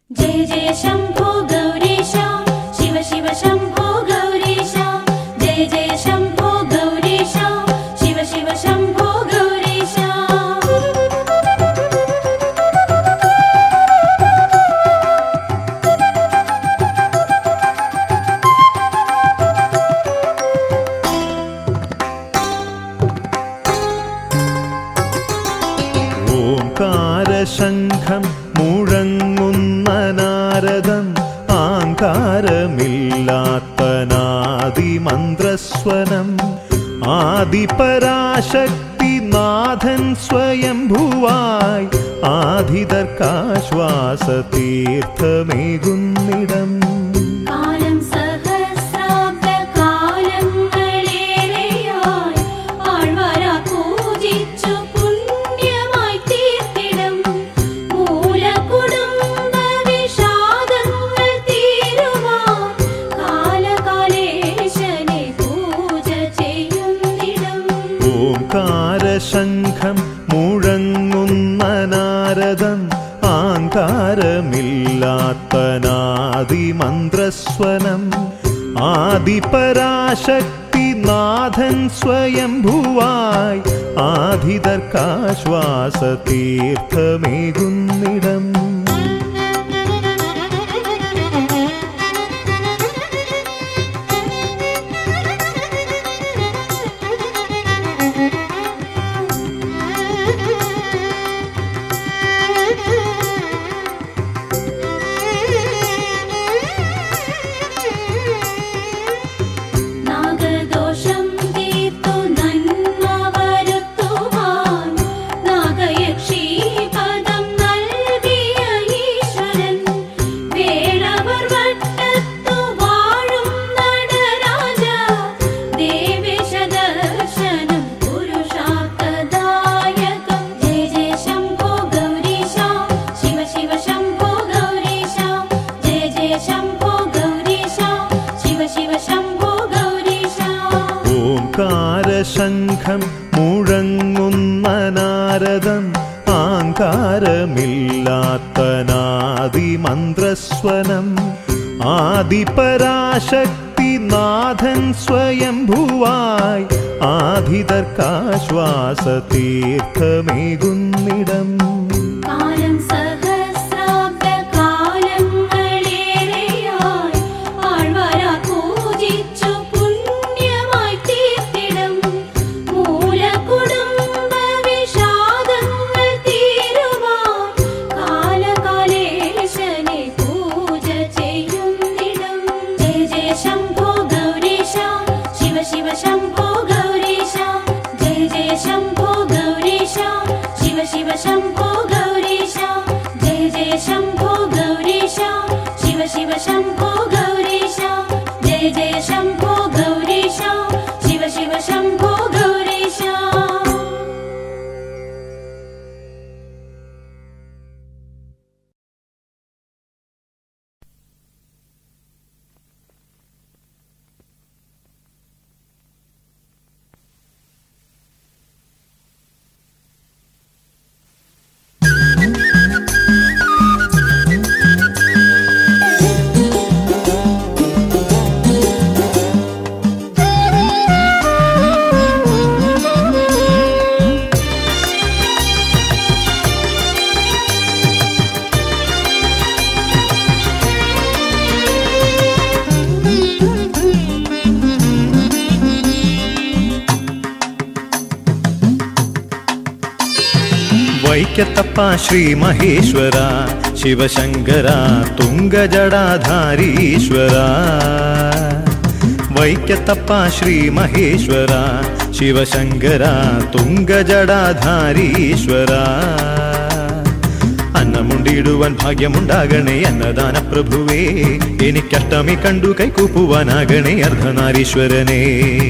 जय जय शम्भो गौरीश शिव शिव शम्भो गौरीश जय जय शम्भो गौरीश शिव शिव शम्भो गौरीश ओंकार शंखं मुഴങ്ങുന്ന നാരദം ആകാരമില്ലാത്തനാദിമന്ത്രസ്വനം ആദിപരാശക്തി നാഥൻ സ്വയംഭുവായി ആധിതർക്കാശ്വാസതീർത്ഥമേകുന്നിടം ശംഖം മുഴങ്ങുന്ന നാരദം ആകാരമില്ലാത്തനാദിമന്ത്രസ്വനം ആദിപരാശക്തി നാഥൻ സ്വയംഭുവായി ആധിതർക്കാശ്വാസതീർത്ഥമേകുന്നിടം ശംഖം മുഴങ്ങുന്ന നാരദം ആകാരമില്ലാത്തനാദിമന്ത്രസ്വനം ആദിപരാശക്തി നാഥൻ സ്വയംഭുവായി ആധിതർക്കാശ്വാസതീർത്ഥമേകുന്നിടം वैक्यतप्पा श्री महेश्वरा शिवशंकरा तुंगजडाधारीश्वरा वैक्यतप्पा श्री महेश्वरा शिवशंकरा तुंगजडाधारीश्वरा अन्नमुंडिडुवान भाग्यमुंडागणे अन्नदान प्रभुवे एनिक्कष्टमे कंडु कैकूपुवानागणे अर्धनारीश्वरने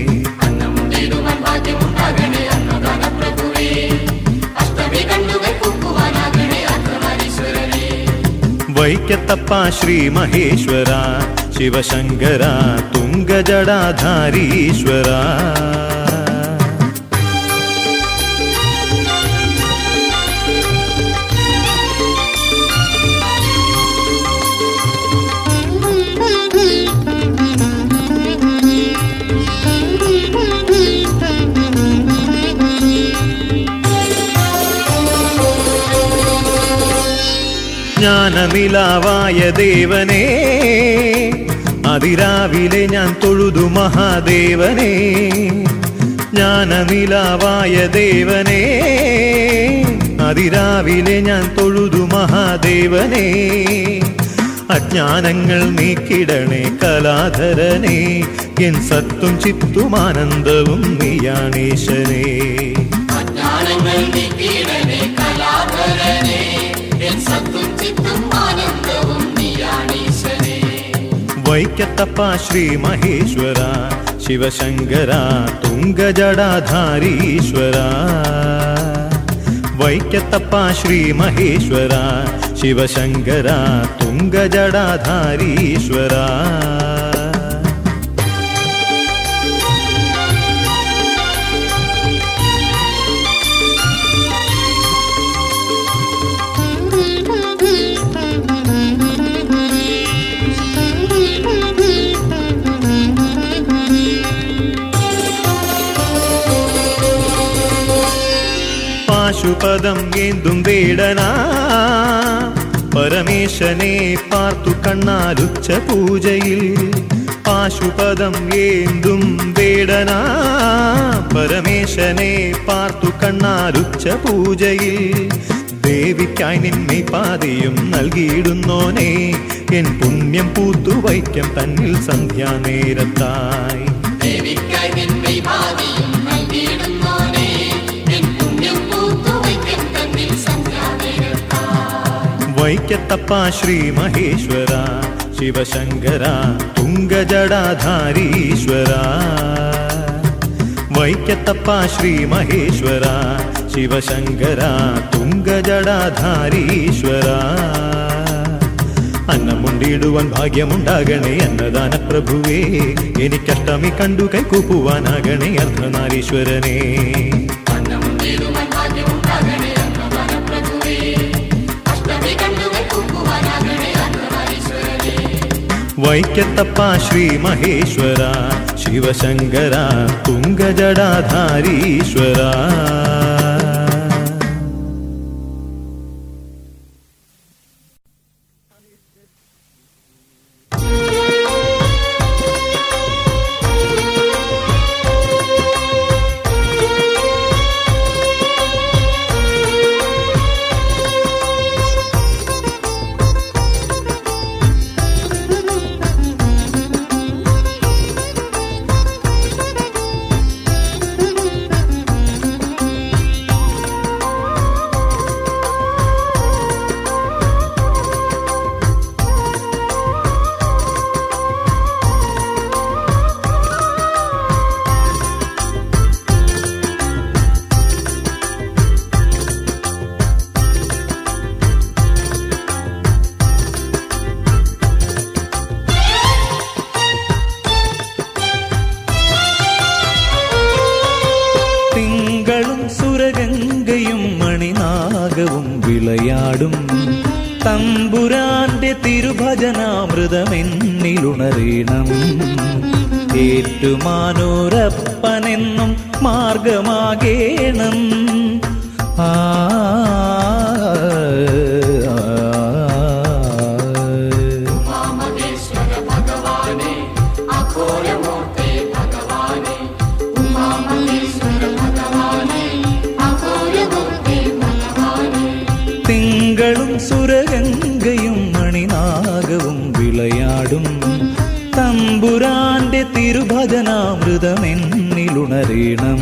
वैक्यतप्पा श्री महेश्वरा शिवशंकरा तुंगजडाधारीश्वरा ജ്ഞാനനിലാവായ ദേവനേ അതിരാവിലെ ഞാൻ തൊഴുതു മഹാദേവനേ ജ്ഞാനനിലാവായ ദേവനേ അതിരാവിലെ ഞാൻ തൊഴുതു മഹാദേവനേ അജ്ഞാനങ്ങൾ നീക്കിടണേ കലാധരനേ എൻ സത്തും ചിത്തും ആനന്ദവും നീയാണീശനേ അജ്ഞാനങ്ങൾ നീക്കിടണേ കലാധരനേ എൻ സത്തും ചിത്തും ആനന്ദവും നീയാണീശനേ വൈക്കത്തപ്പ ശ്രീ മഹേശ്വര ശിവശങ്കര തുംഗജടാധാരീശ്വര വൈക്കത്തപ്പ ശ്രീ മഹേശ്വര ശിവശങ്കര തുംഗജടാധാരീശ്വര പാശുപദം ഏന്തും വേടനാ പരമേശനെ പാർത്തു കണ്ണാലുച്ച പൂജയിൽ പാശുപദം ഏന്തും വേടനാ പരമേശനെ പാർത്തു കണ്ണാലുച്ച പൂജയിൽ ദേവിക്കായി നിന്നെ പാതിയും നൽകിയിടുന്നോനേ എൻ പുണ്യം പൂത്തുവയ്ക്കം തന്നിൽ സന്ധ്യാനേരത്തായി ദേവിക്കായി നിന്നെ പാതിയും നൽകിയിടുന്നോനേ എൻ പുണ്യം പൂത്തുവയ്ക്കം തന്നിൽ സന്ധ്യാനേരത്തായി വൈക്കത്തപ്പ ശ്രീ മഹേശ്വര ശിവശങ്കര തുംഗജടാധാരീശ്വര വൈക്കത്തപ്പ ശ്രീ മഹേശ്വര ശിവശങ്കര തുംഗജടാധാരീശ്വര അന്നമുണ്ടിടുവാൻ ഭാഗ്യമുണ്ടാകണേ അന്നദാന പ്രഭുവേ എനിക്കഷ്ടമി കണ്ടു കൈകൂപ്പുവാനാകണേ അർദ്ധനാരീശ്വരനേ അന്നമുണ്ടിടുവാൻ ഭാഗ്യമുണ്ടാകണേ അന്നദാന പ്രഭുവേ അഷ്ടമി കണ്ടു കൈകൂപ്പുവാനാകണേ അർദ്ധനാരീശ്വരനേ വൈക്കത്തപ്പ ശ്രീ മഹേശ്വര ശിവശങ്കര തുംഗജടാധാരീശ്വര സുരഗംഗയും മണിനാഗവും വിളയാടും തമ്പുരാന്റെ തിരുഭജനാമൃതമെന്നിലുണരീണം ഏറ്റുമാനൂരപ്പനെന്നും മാർഗമാകേണം ആ തിങ്കളും സുരഗംഗയും മണിനാഗവും വിളയാടും തമ്പുരാന്റെ തിരുഭജനാമൃതമെന്നിലുണരീണം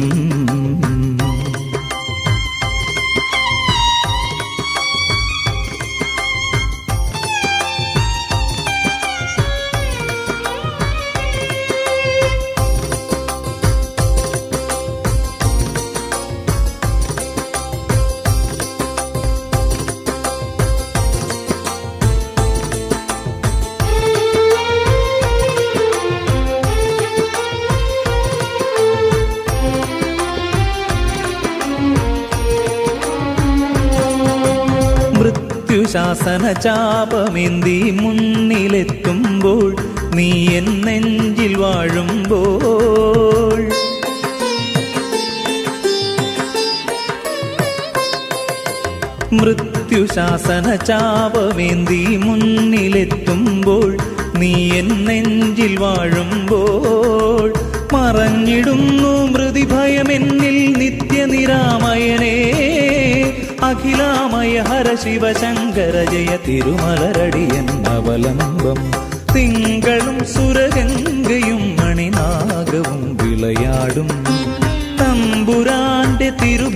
ശാസന ചാപമേന്തി മുന്നിലെത്തുമ്പോൾ നീ എൻ നെഞ്ചിൽ വാഴുമ്പോൾ മൃത്യു മൃത്യുശാസന ചാപമേന്തി മുന്നിലെത്തുമ്പോൾ നീ എൻ നെഞ്ചിൽ വാഴുമ്പോൾ മറഞ്ഞിടുന്നു മൃതിഭയമെന്നിൽ നിത്യനിരാമയനേ. അഖിലാമയ ഹര ശിവശങ്കര ജയ തിരുമലരടിയൻ അവലംബം. തിങ്കളും സുരഗംഗയും മണിനാഗവും വിളയാടും തമ്പുരാന്റെ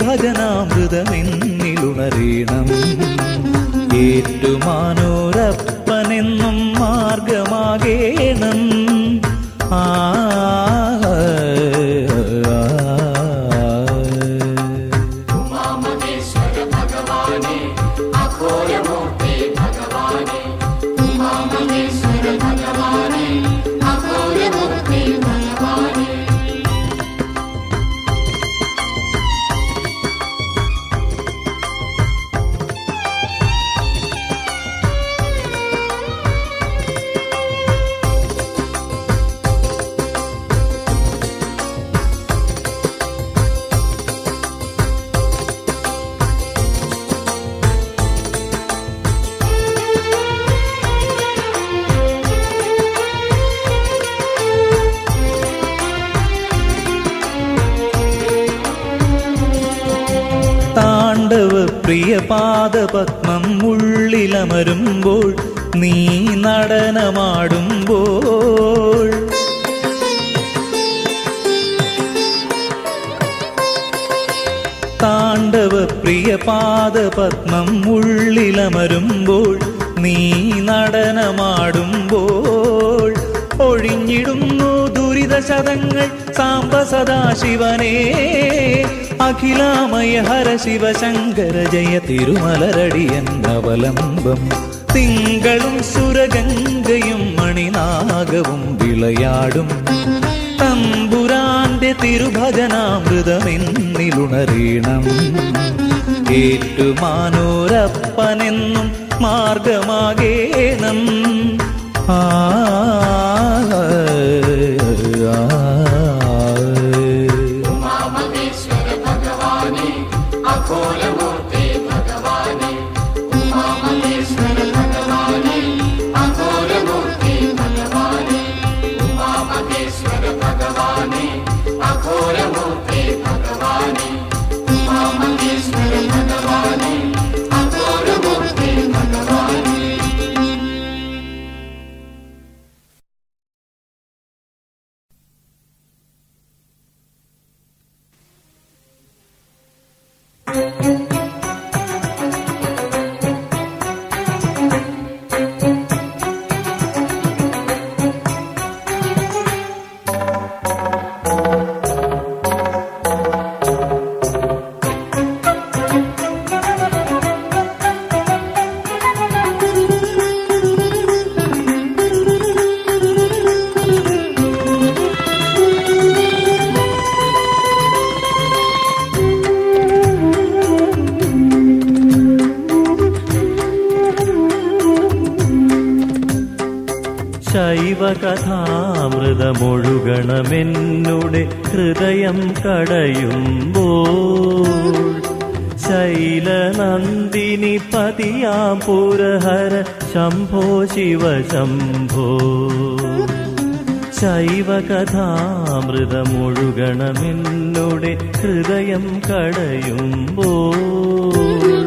തിരുഭജനാമൃതമെന്നിലുണരീണം. ഏറ്റുമാനോരപ്പനെന്നും മാർഗമാകേണം. ആ ഉമാമഹേശ്വര ഭഗവാനേ അഘോരമൂർത്തി ഭഗവാനേ. ഉമാമഹേശ്വര ഭഗവാനേ അഘോരമൂർത്തി ഭഗവാനേ. താണ്ഡവ പ്രിയ പാദപത്മം ഉള്ളിലമരുമ്പോൾ നീ നടനമാടുമ്പോൾ താണ്ഡവ പ്രിയ പാദപത്മം ഉള്ളിലമരുമ്പോൾ നീ നടനമാടുമ്പോൾ ഒഴിഞ്ഞിടുന്നു ദുരിതശതങ്ങൾ സാംബ സദാശിവനേ. അഖിലാമയ ഹര ശിവശങ്കര ജയ തിരുമലരടിയൻ അവലംബം. തിങ്കളും സുരഗംഗയും മണിനാഗവും വിളയാടും തമ്പുരാന്റെ തിരുഭജനാമൃതമെന്നിലുണരീണം. ഏറ്റുമാനോരപ്പനെന്നും മാർഗമാകേണം. ആ ഉമാമഹേശ്വര ഭഗവാനേ അഘോരമൂർത്തി ഭഗവാനേ. ഉമാമഹേശ്വര ഭഗവാനേ അഘോരമൂർത്തി ഭഗവാനേ. ഉമാമഹേശ്വര ഭഗവാനേ അഘോരമൂർത്തി ഭഗവാനേ. ഉമാമഹേശ്വര ഭഗവാനേ അഘോരമൂർത്തി ഭഗവാനേ. ശൈവകഥാമൃതമൊഴുകണമെന്നുടെ ഹൃദയം കടയുമ്പോൾ ശൈലനന്ദിനി പതിയാം പുരഹര ശംഭോ ശിവ ശംഭോ. ശൈവകഥാമൃതമൊഴുകണമെന്നുടെ ഹൃദയം കടയുമ്പോൾ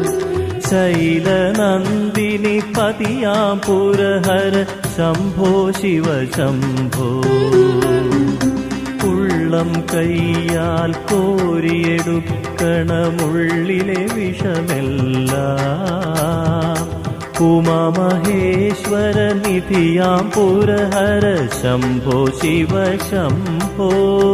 ശൈലനന്ദിനി പതിയാം പുരഹര ശംഭോ ശിവ ശംഭോ. ഉള്ളം കയ്യാൽ കോരിയെടുക്കണമുള്ളിലെ വിഷമെല്ലാം ഉമാമഹേശ്വര നിധിയാം പുരഹര ശംഭോ ശിവ ശംഭോ.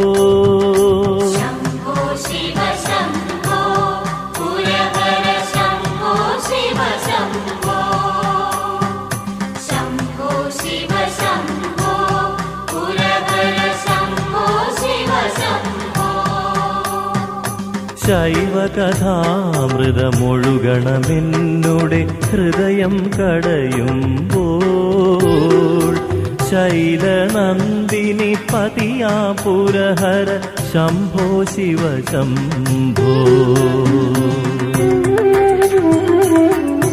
शम्भो शिव शम्भो पुरहर शम्भो शिव शम्भो. शम्भो शिव शम्भो पुरहर शम्भो शिव शम्भो. ശൈവകഥാമൃതമൊഴുകണമെന്നുടെ ഹൃദയം കടയുമ്പോൾ ശൈലനന്ദിനി പതിയാ പുരഹര ശംഭോ ശിവ ശംഭോ.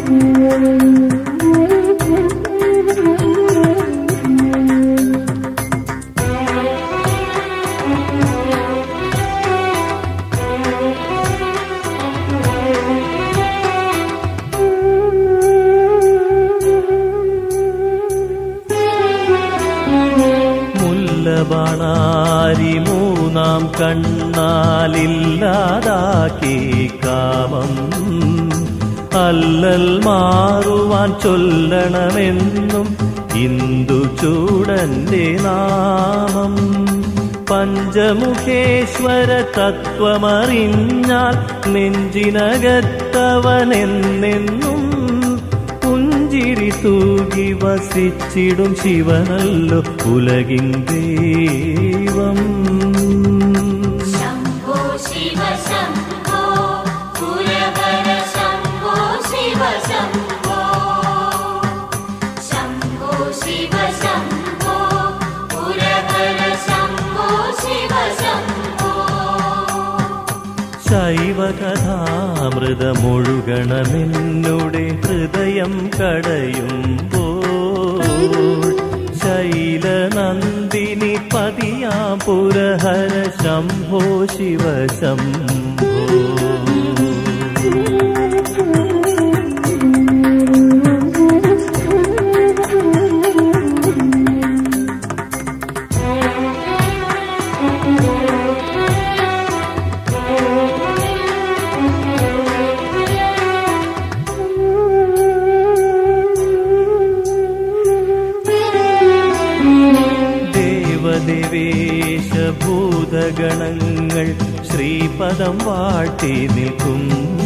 ബാണാരി മൂന്നാം കണ്ണാലില്ലാതാക്കി കാമം അല്ലൽ മാറുവാൻ ചൊല്ലണമെന്നും ഇന്ദുചൂടന്റെ നാമം. പഞ്ചമുഖേശ്വര തത്വമറിഞ്ഞാൽ നെഞ്ചിനകത്തവനെന്നെന്നും പുഞ്ചിരി തൂകി വസിച്ചിടും ശിവനല്ലോ ഉലകിൻ ദൈവം. ശംഭോ ശിവ ശംഭോ പുരഹര ശംഭോ ശിവ ശംഭോ. ശംഭോ ശിവ ശംഭോ പുരഹര ശംഭോ ശിവ ശംഭോ. ശൈവകഥാമൃതമൊഴുകണമെന്നുടെ ഹൃദയം കടയുമ്പോൾ ശൈലനന്ദിനി പതിയാം പുരഹര ശംഭോ ശിവ ശംഭോ. ദേവേശഭൂതഗണങ്ങൾ ശ്രീപദം വാഴ്ത്തി നിൽക്കും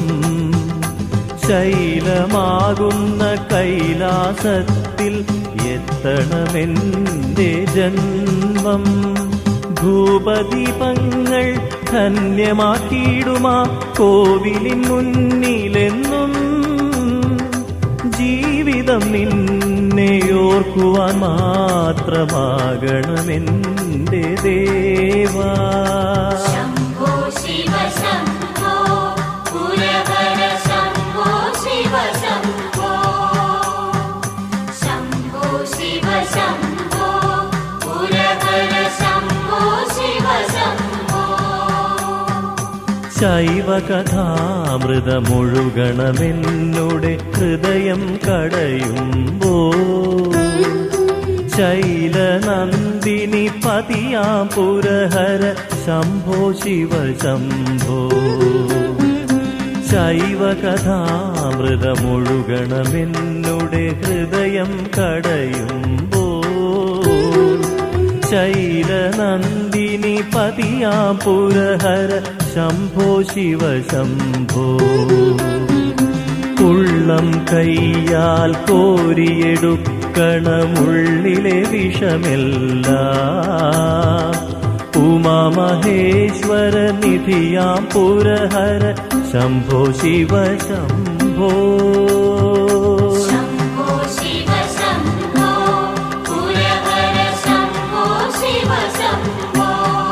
ശൈലമാകുന്ന കൈലാസത്തിൽ എത്തണമെന്റെ ജന്മം. ധൂപദീപങ്ങൾ ധന്യമാക്കിയിടുമാ കോവിലിൻ മുന്നിലെന്നും ജീവിതം നിന്നെയോർക്കുവാൻ മാത്രമാകണമെന്റെ ദേവാ. ശംഭോ ശിവ ശംഭോ പുരഹര ശംഭോ ശിവ ശംഭോ. ശംഭോ ശിവ ശംഭോ പുരഹര ശംഭോ ശിവ ശംഭോ. ശൈവകഥാമൃതമൊഴുകണമെന്നുടെ ഹൃദയം കടയുമ്പോൾ ശൈലനന്ദിനി പതിയാം പുരഹര ശംഭോ ശിവ ശംഭോ. ശൈവകഥാമൃതമൊഴുകണമെന്നുടെ ഹൃദയം കടയുമ്പോൾ ശൈലനന്ദിനി പതിയാം പുരഹര ശംഭോ ശിവ ശംഭോ. ഉള്ളം കൈയാൽ കോരിയെടുക്കണമുള്ളിലെ വിഷമെല്ലാം ഉമാമഹേശ്വര നിധിയാം പുരഹര ശംഭോ ശിവ ശംഭോ. ശംഭോ ശിവ ശംഭോ പുരഹര ശംഭോ ശിവ ശംഭോ.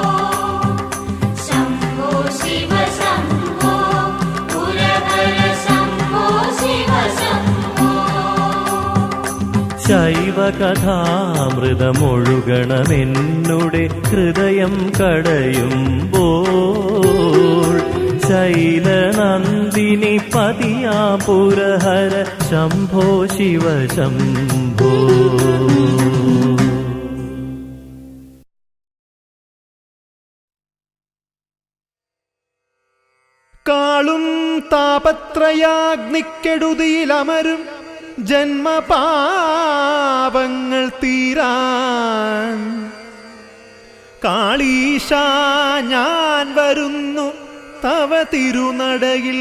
ശംഭോ ശിവ ശംഭോ പുരഹര ശംഭോ ശിവ ശംഭോ. ശൈവകഥാമൃതമൊഴുകണമെന്നുടെ ഹൃദയം കടയുമ്പോൾ ശൈലനന്ദിനി പതിയാം പുരഹര ശംഭോ ശിവ ശംഭോ. കാളും താപത്രയാഗ്നിക്കെടുതിയിലമരും ജന്മപാപങ്ങൾ തീരാൻ കാളീശാ ഞാൻ വരുന്നു തവ തിരുനടയിൽ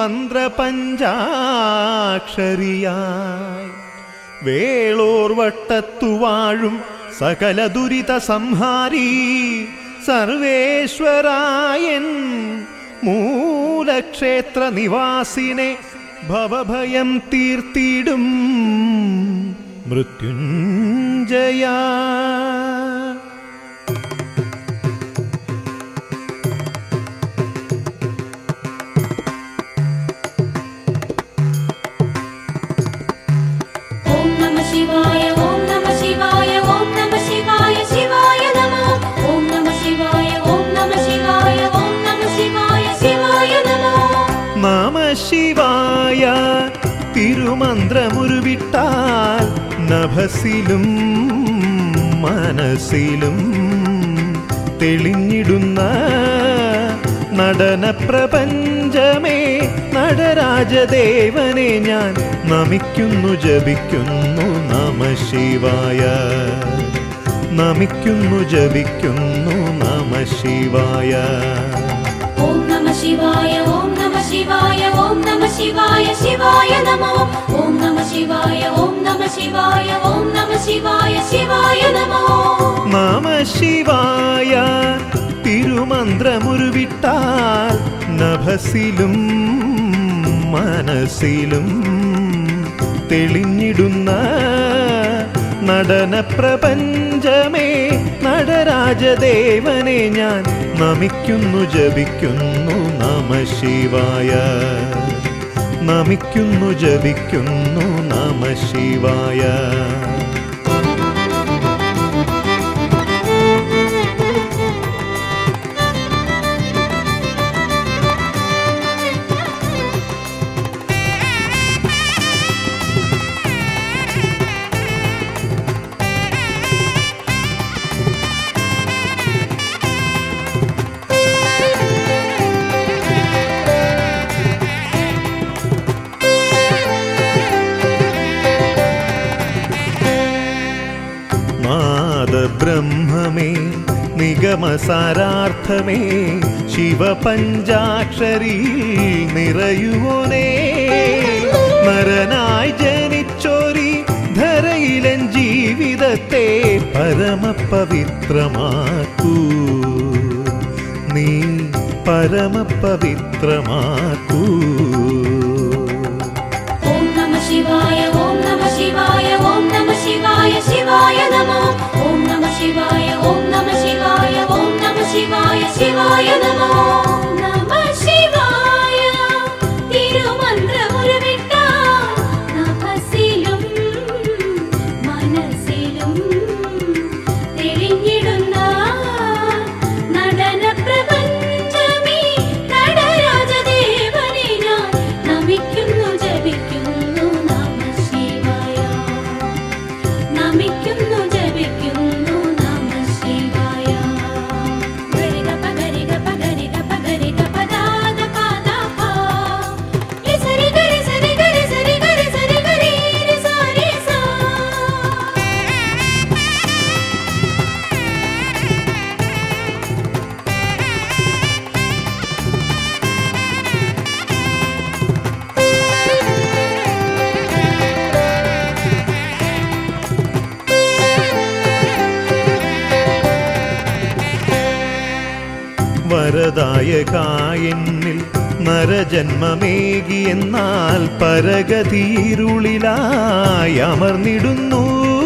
മന്ത്രപഞ്ചാക്ഷരിയായി. വേളോർ വട്ടത്തുവാഴും സകല ദുരിത സംഹാരി സർവേശ്വരായൻ മൂലക്ഷേത്ര നിവാസിനെ ഭവഭയം തീർത്തിടും മൃത്യുഞ്ജയ. ശിവായ ഓം നമ ശിവായ ഓം നമ ശിവായ ശിവായ നമോ ഓം നമ ശിവായ ഓം നമ ശിവായ ഓം നമ ശിവായ ശിവായ നമോ നമ ശിവായ തിരുമന്ത്രമുരുവിട്ടാൽ നഭസിലും മനസ്സിലും തെളിഞ്ഞിടുന്ന നടന പ്രപഞ്ചമേ നടരാജദേവനെ ഞാൻ നമിക്കുന്നു ജപിക്കുന്നു നമ ശിവായ നമിക്കുന്നു ജപിക്കുന്നു നമ ശിവായ ഓം നമ ശിവായ ഓം നമ ശിവായ ഓം നമ ശിവായ ശിവായ നമോ ഓം നമ ശിവായ ഓം നമ ശിവായ ഓം നമ ശിവായ ശിവായ നമോ നമ ശിവായ തിരുമന്ത്രമുരുവിട്ടാൽ നഭസിലും മനസ്സിലും തെളിഞ്ഞിടുന്ന നടന പ്രപഞ്ചമേ നടരാജദേവനെ ഞാൻ നമിക്കുന്നു ജപിക്കുന്നു നമ ശിവായ നമിക്കുന്നു ജപിക്കുന്നു നമ ശിവായ ബ്രഹ്മമേ നിഗമസാരാർത്ഥമേ ശിവപഞ്ചാക്ഷരി നിറയുവോനേ നരനായി ജനിച്ചോരി ധരയിലൻ ജീവിതത്തെ പരമപവിത്രമാക്കൂ നീ പരമപവിത്രമാക്കൂ ഓം നമ ശിവായ ഓം നമ ശിവായ ഓം നമ ശിവായ ശിവായ നമോ ഓം നമ ശിവായ ഓം നമ ശിവായ ഓം നമ ശിവായ ശിവായ നമോ നമ ശിവായ തിരുമന്ത്രമുരുവിട്ടാൽ നഭസിലും മനസ്സിലും തെളിഞ്ഞിടുന്ന നടന പ്രപഞ്ചമേ നടരാജദേവനെ ഞാൻ നമിക്കുന്നു ജപിക്കുന്നു നമ ശിവായ നമിക്കുന്നു ജപിക്കുന്നു നമ ശിവായ ഗരിഗ പഗരിഗ പഗരിഗ പഗരിഗ പദാദ പാദാ സരി ഗരി സരി ഗരി സരി ഗരി സരി ഗരി രി സാരി സാ വരദായകായെന്നിൽ നരജന്മമേകിയെന്നാൽ പരഗതിയിരുളിലായി അമർന്നിടുന്നു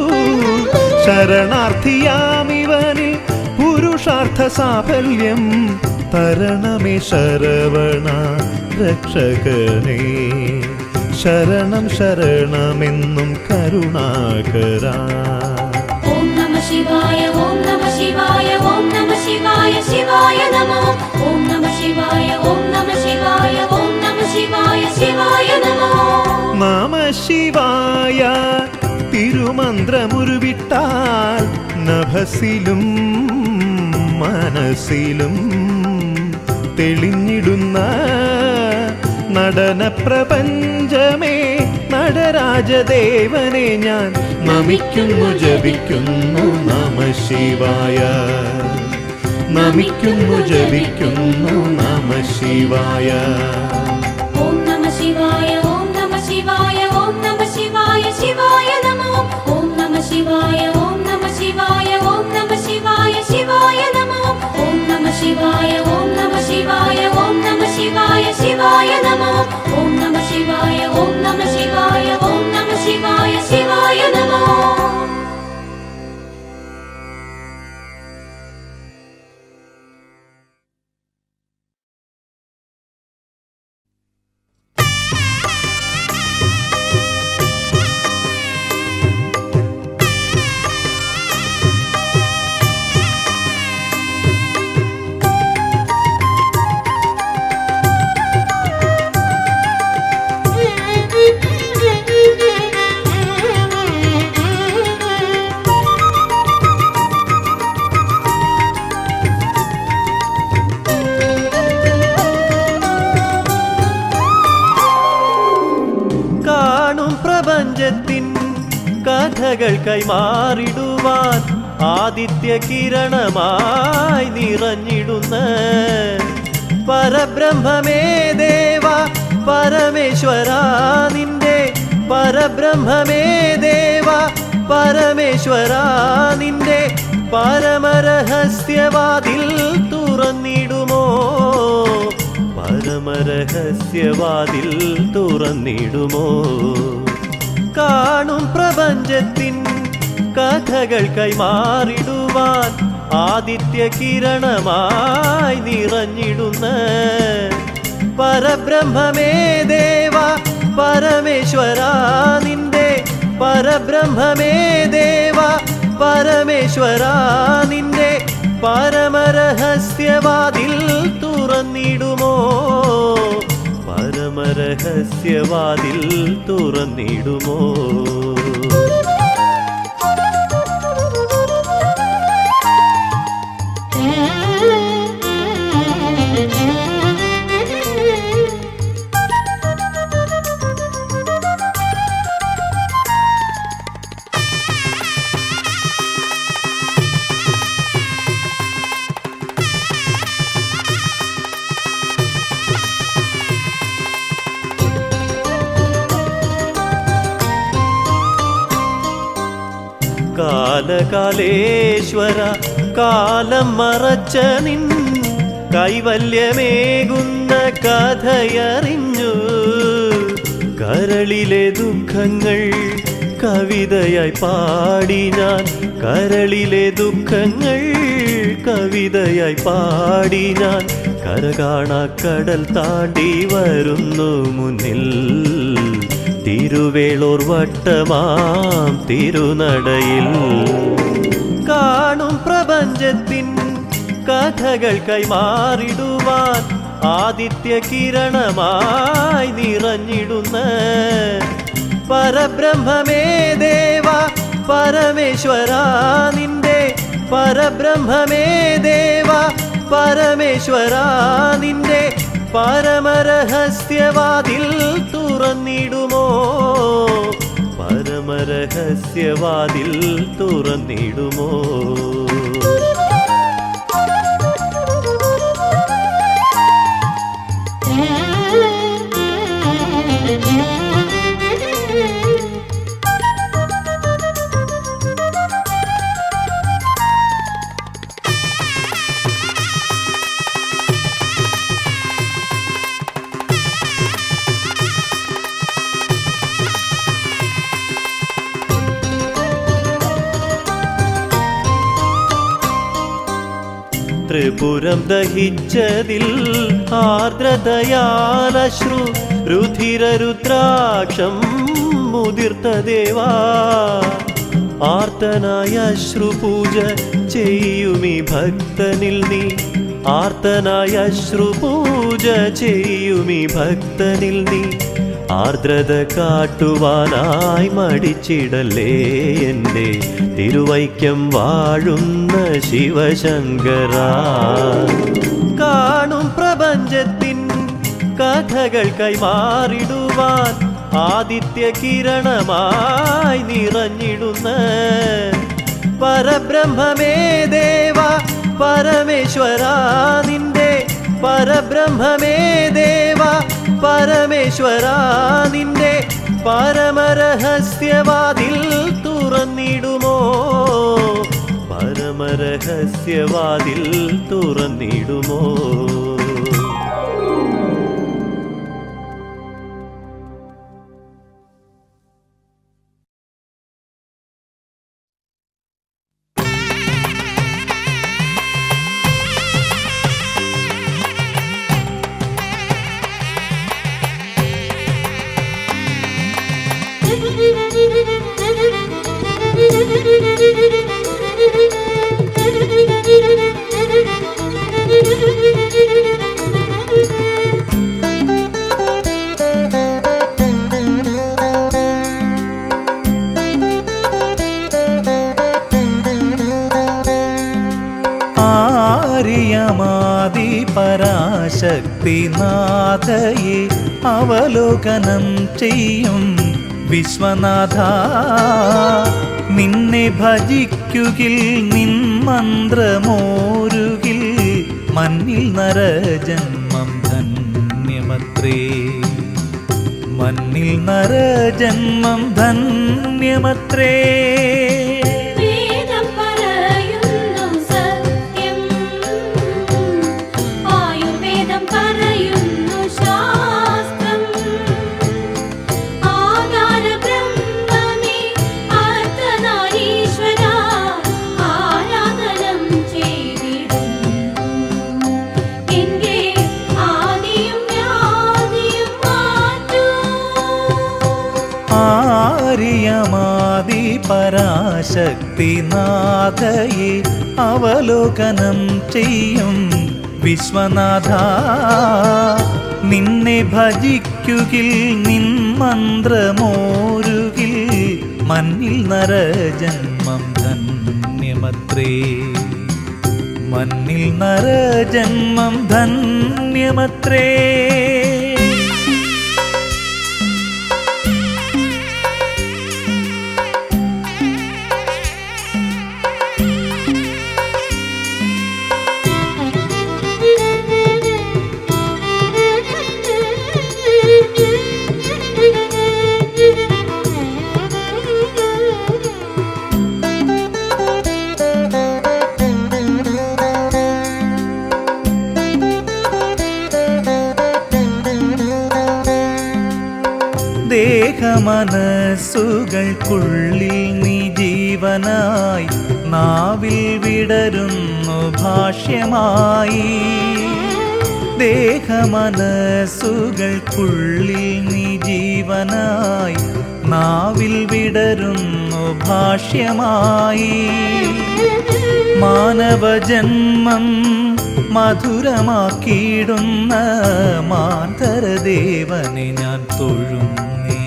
ശരണാർത്ഥിയാമിവനിൽ പുരുഷാർത്ഥ സാഫല്യം തരണമേ ശരവണ രക്ഷകനേ ശരണം ശരണമെന്നും കരുണാകരാ ഓം നമ ശിവായ ഓം നമ ശിവായ ഓം നമ ശിവായ ശിവായ നമോ ഓം നമ ശിവായ ഓം നമ ശിവായ ഓം നമ ശിവായ ശിവായ നമോ നമ ശിവായ തിരുമന്ത്രമുരുവിട്ടാൽ നഭസിലും മനസ്സിലും തെളിഞ്ഞിടുന്ന നടന പ്രപഞ്ചമേ നടരാജദേവനെ ഞാൻ നമിക്കുന്നു ജപിക്കുന്നു നമ ശിവായ നമിക്കുന്നു ജപിക്കുന്നു നമ ശിവായ ഓം നമ ശിവായ ഓം നമ ശിവായ ഓം നമ ശിവായ ശിവായ നമോ ഓം നമ ശിവായ ഓം നമ ശിവായ ഓം നമ ശിവായ ശിവായ നമോ ഓം നമ ശിവായ ഓം നമ ശിവായ ഓം നമ ശിവായ ശിവായ നമോ ഓം നമ ശിവായ ഓം നമ ശിവായ ഓം നമ ശിവായ ശിവായ നമോ കഥകൾ കൈമാറിടുവാൻ ആദിത്യ കിരണമായി നിറഞ്ഞിടുന്ന പരബ്രഹ്മമേ ദേവ പരമേശ്വര നിന്റെ പരബ്രഹ്മമേ ദേവ പരമേശ്വര നിന്റെ പരമരഹസ്യവാതിൽ തുറന്നിടുമോ പരമരഹസ്യവാതിൽ തുറന്നിടുമോ കാണും പ്രപഞ്ചത്തിൻ കഥകൾ കൈമാറിടുവാൻ ആദിത്യ കിരണമായി നിറഞ്ഞിടുന്ന പരബ്രഹ്മമേ ദേവ പരമേശ്വര നിന്റെ പരബ്രഹ്മമേ ദേവ പരമേശ്വര നിന്റെ പരമരഹസ്യവാതിൽ തുറന്നിടുമോ പരമരഹസ്യവാതിൽ തുറന്നിടുമോ കാലകാലേശ്വര കാലം മറച്ച നിൻ കൈവല്യമേകുന്ന കഥയറിഞ്ഞു കരളിലെ ദുഃഖങ്ങൾ കവിതയായി പാടി ഞാൻ കരളിലെ ദുഃഖങ്ങൾ കവിതയായി പാടി ഞാൻ കരകാണ കടൽ താണ്ടി വരുന്നു മുന്നിൽ തിരുവേളൂർ വട്ടമാം തിരുനടയിൽ കാണും പ്രപഞ്ചത്തിൻ കഥകൾ കൈമാറിടുവാൻ ആദിത്യ കിരണമായി നിറഞ്ഞിടുന്ന പരബ്രഹ്മമേ ദേവ പരമേശ്വര നിന്റെ പരബ്രഹ്മമേ ദേവ പരമേശ്വര നിന്റെ പരമരഹസ്യവാതിൽ തുറന്നിടുമോ പരമരഹസ്യവാതിൽ തുറന്നിടുമോ ത്രിപുരം ദഹിച്ചതിൽ ആർദ്രതയാലശ്രു രുധിരരുദ്രാക്ഷം മുതിർത്ത ദേവാ ആർത്തനായ അശ്രുപൂജ ചെയ്യുമീ ഭക്തനിൽ നീ ആർത്തനായ അശ്രുപൂജ ചെയ്യുമീ ഭക്തനിൽ നീ ആർദ്രത കാട്ടുവാനായി മടിച്ചിടലേ എൻ്റെ തിരുവൈക്കം വാഴുന്ന ശിവശങ്കര കാണും പ്രപഞ്ചത്തിൻ കഥകൾ കൈമാറിടുവാൻ ആദിത്യ കിരണമായി നിറഞ്ഞിടുന്ന പരബ്രഹ്മമേ ദേവ പരമേശ്വര നിന്റെ പരബ്രഹ്മമേ ദേവ പരമേശ്വര നിന്റെ പരമരഹസ്യവാതിൽ തുറന്നിടുമോ പരമരഹസ്യവാതിൽ തുറന്നിടുമോ ആര്യമാദി പരാശക്തിനാഥയെ അവലോകനം ചെയ്യും വിശ്വനാഥ നിന്നെ ഭജിക്കുകിൽ നിൻ മന്ത്രമോരുകിൽ മന്നിൽ നരജന്മം ധന്യമത്രേ. മന്നിൽ നരജന്മം ധന്യമത്രേ. വേദം പറയുന്നു സത്യം, ആയുർവേദം പറയുന്നു ശാസ്ത്രം. ആധാര ബ്രഹ്മമേ അർദ്ധനാരീശ്വര ആരാധനം ചെയ്തിടുന്നു. എന്റെ ആദിയും വ്യാധിയും മാറ്റൂ. ആര്യമാദി പരാശക്തിനാഥയെ അവലോകനം ചെയ്യും വിശ്വനാഥ. നിന്നെ ഭജിക്കുകിൽ നിൻ മന്ത്രമോരുകിൽ മന്നിൽ നരജന്മം ധന്യമത്രേ. മന്നിൽ നരജന്മം ധന്യമത്രേ. ദേഹമനസ്സുകൾക്കുള്ളിൽ നീ ജീവനായി നാവിൽ വിടരുന്നു ഭാഷ്യമായി. ദേഹമനസ്സുകൾക്കുള്ളിൽ നീ ജീവനായി നാവിൽ വിടരുന്നു ഭാഷ്യമായി. മാനവജന്മം മധുരമാക്കിയിടുന്ന മാന്തരദേവനെ ഞാൻ തൊഴുന്നേ.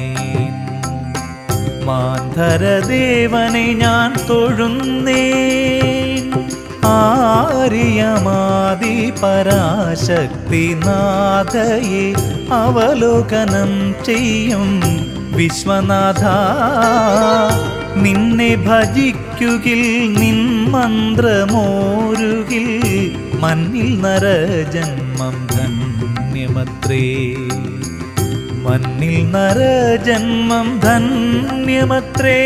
മാന്തരദേവനെ ഞാൻ തൊഴുന്നേ. ആര്യമാദി പരാശക്തിനാഥയെ അവലോകനം ചെയ്യും വിശ്വനാഥ. നിന്നെ ഭജിക്കുകിൽ നിൻ മന്ത്രമോരുകിൽ മന്നിൽ നരജന്മം ധന്യമത്രേ. മന്നിൽ നരജന്മം ധന്യമത്രേ.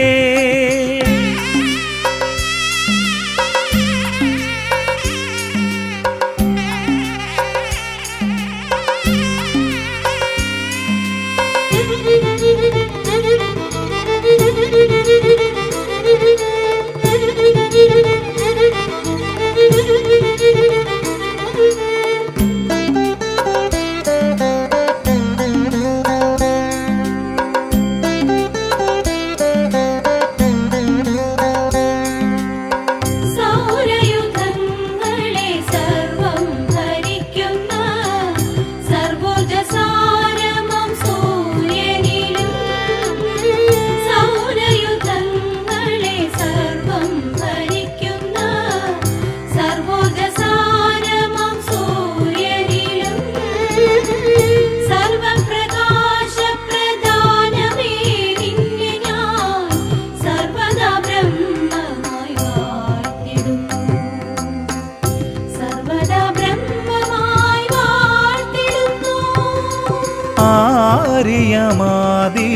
ആര്യമാദി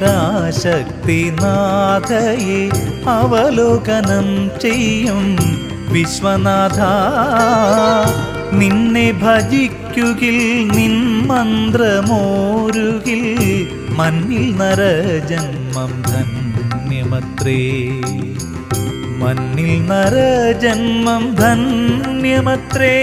പരാശക്തിനാഥയെ അവലോകനം ചെയ്യും വിശ്വനാഥ. നിന്നെ ഭജിക്കുകിൽ നിൻ മന്ത്രമോരുകിൽ മന്നിൽ നരജന്മം ധന്യമത്രേ. മന്നിൽ നരജന്മം ധന്യമത്രേ.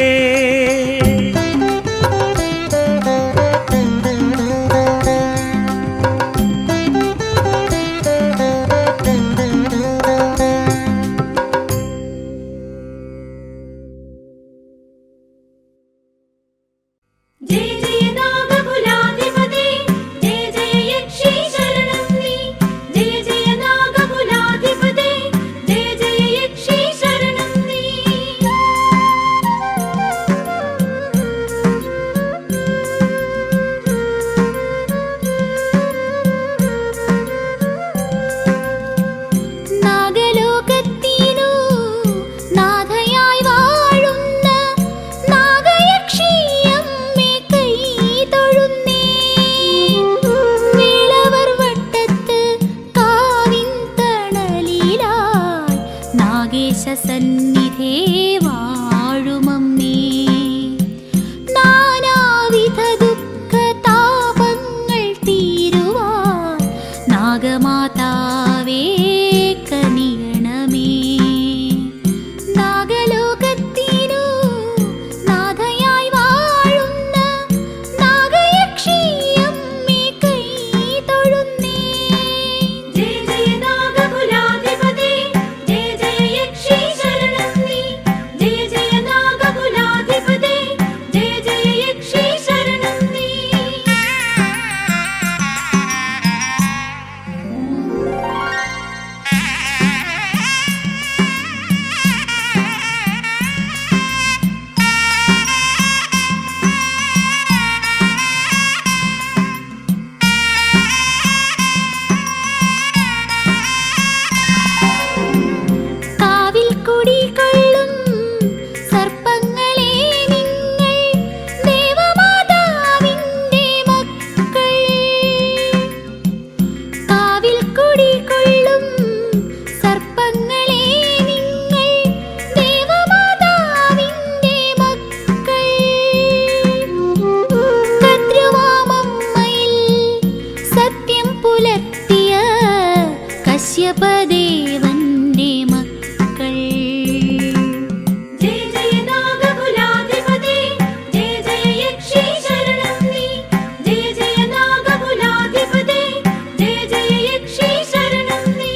വശസന്നിധേ വാഴുമമ്മേ. നാനാവിധ ദുഃഖതാപങ്ങൾ തീരുവാൻ നാഗമാതാവേ കനിയണമേ. നാഗലോകത്തിനു നാഥയായി വാഴുന്ന നാഗയക്ഷിയമ്മേ കൈ തൊഴുന്നേ. ജയ ജയ നാഗകുലാധിപതേ, ജയ ജയ യക്ഷി ശരണം നീ. ജയ ജയ നാഗകുലാധിപതേ, ജയ ജയ യക്ഷി ശരണം നീ. കാവിൽ കുടികൊള്ളും സർപ്പങ്ങളെ നിങ്ങൾ ദേവമാതാവിന്റെ മക്കൾ. കാവിൽ കുടികൊള്ളും സർപ്പങ്ങളെ നിങ്ങൾ ദേവമാതാവിന്റെ മക്കൾ. കദ്രുവാമമ്മയിൽ സത്യം പുലർത്തിയ കശ്യപദേവന്റെ മക്കൾ. ജയ ജയ നാഗകുലാധിപതേ, ജയ ജയ യക്ഷി ശരണം നീ. ജയ ജയ നാഗകുലാധിപതേ, ജയ ജയ യക്ഷി ശരണം നീ.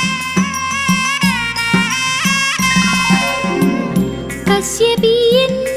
കശ്യപീയൻ